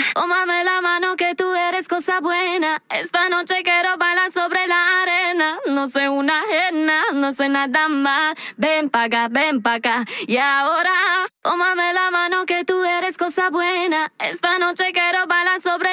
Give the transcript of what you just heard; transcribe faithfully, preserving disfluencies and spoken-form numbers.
tómame la mano que tú eres cosa buena. Esta noche quiero bailar sobre la arena. No soy una ajena, no soy nada más. Ven pa' acá, ven pa' acá. Y ahora, tómame la mano que tú eres cosa buena. Esta noche quiero bailar sobre